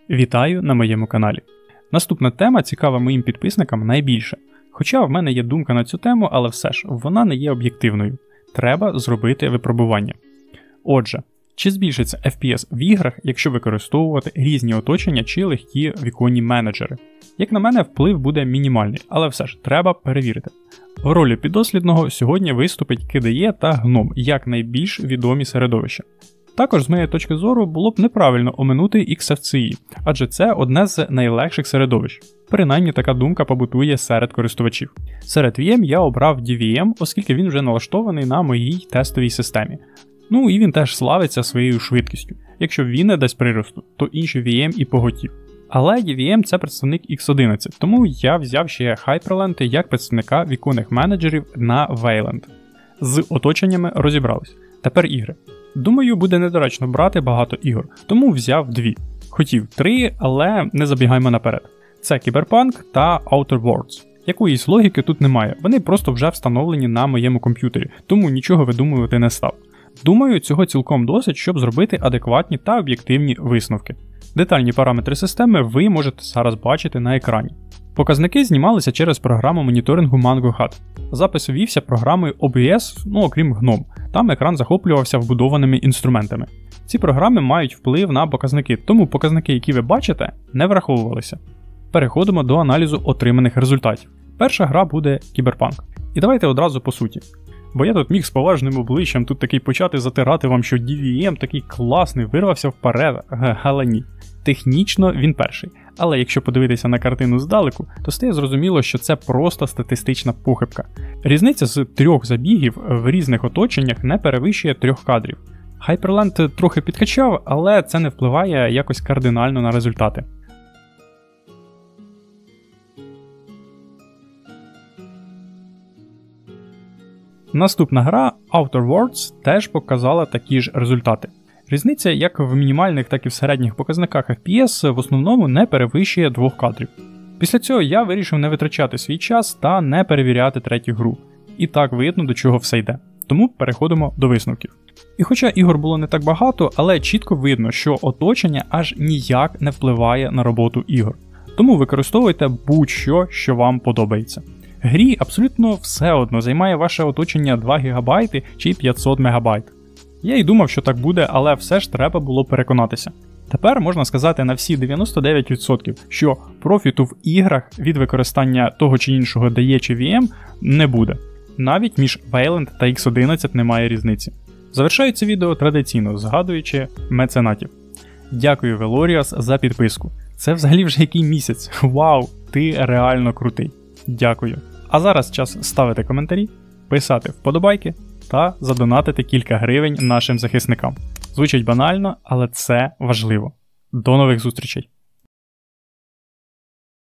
Вітаю на моєму каналі. Наступна тема цікава моїм підписникам найбільше. Хоча в мене є думка на цю тему, але все ж вона не є об'єктивною. Треба зробити випробування. Отже, чи збільшиться FPS в іграх, якщо використовувати різні оточення чи легкі віконні менеджери? Як на мене, вплив буде мінімальний, але все ж треба перевірити. В ролі піддослідного сьогодні виступить KDE та GNOME як найбільш відомі середовища. Також, з моєї точки зору, було б неправильно оминути XFCE, адже це одне з найлегших середовищ. Принаймні така думка побутує серед користувачів. Серед VM я обрав DVM, оскільки він вже налаштований на моїй тестовій системі. Ну і він теж славиться своєю швидкістю. Якщо він не дасть приросту, то інші VM і поготів. Але DVM – це представник X11, тому я взяв ще Hyprland як представника віконних менеджерів на Wayland. З оточеннями розібрались. Тепер ігри. Думаю, буде недоречно брати багато ігор, тому взяв 2. Хотів 3, але не забігаємо наперед. Це Cyberpunk та Outer Worlds. Якоїсь логіки тут немає, вони просто вже встановлені на моєму комп'ютері, тому нічого видумувати не став. Думаю, цього цілком досить, щоб зробити адекватні та об'єктивні висновки. Детальні параметри системи ви можете зараз бачити на екрані. Показники знімалися через програму моніторингу MangoHut. Запис вівся програмою OBS, окрім GNOME. Там екран захоплювався вбудованими інструментами. Ці програми мають вплив на показники, тому показники, які ви бачите, не враховувалися. Переходимо до аналізу отриманих результатів. Перша гра буде Cyberpunk. І давайте одразу по суті. Бо я тут міг з поважним обличчям тут такий почати затирати вам, що DVM такий класний, вирвався вперед, але ні. Технічно він перший. Але якщо подивитися на картину здалеку, то стає зрозуміло, що це просто статистична похибка. Різниця з 3 забігів в різних оточеннях не перевищує 3 кадрів. Hyprland трохи підкачав, але це не впливає якось кардинально на результати. Наступна гра Outer Worlds теж показала такі ж результати. Різниця як в мінімальних, так і в середніх показниках FPS в основному не перевищує 2 кадрів. Після цього я вирішив не витрачати свій час та не перевіряти третю гру. І так видно, до чого все йде. Тому переходимо до висновків. І хоча ігор було не так багато, але чітко видно, що оточення аж ніяк не впливає на роботу ігор. Тому використовуйте будь-що, що вам подобається. Грі абсолютно все одно займає ваше оточення 2 ГБ чи 500 МБ. Я й думав, що так буде, але все ж треба було переконатися. Тепер можна сказати на всі 99%, що профіту в іграх від використання того чи іншого DE чи VM не буде. Навіть між Wayland та X11 немає різниці. Завершаю це відео традиційно, згадуючи меценатів. Дякую, Велоріас, за підписку. Це взагалі вже який місяць. Вау, ти реально крутий. Дякую. А зараз час ставити коментарі, писати вподобайки та задонатити кілька гривень нашим захисникам. Звучить банально, але це важливо. До нових зустрічей!